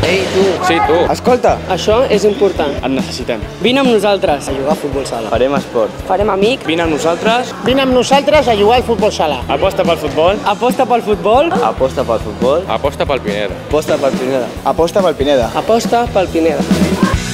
Ei, tu. Sí, tu. Escolta, Això és important. Et necessitem. Vine amb nosaltres. A jugar a futbol sala. farem esport. Farem amic. Vine amb nosaltres. Vine amb nosaltres a jugar al futbol sala. Aposta pel futbol. Aposta pel futbol. Aposta pel futbol. Aposta pel Pineda. Aposta pel Pineda. Aposta pel Pineda. Aposta pel Pineda.